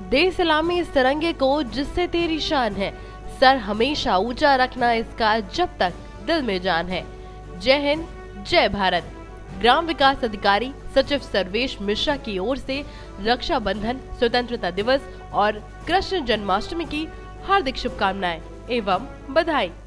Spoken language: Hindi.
दे सलामी इस तिरंगे को जिससे तेरी शान है, सर हमेशा ऊंचा रखना इसका जब तक दिल में जान है। जय हिंद, जय भारत। ग्राम विकास अधिकारी सचिव सर्वेश मिश्रा की ओर से रक्षाबंधन, स्वतंत्रता दिवस और कृष्ण जन्माष्टमी की हार्दिक शुभकामनाएं एवं बधाई।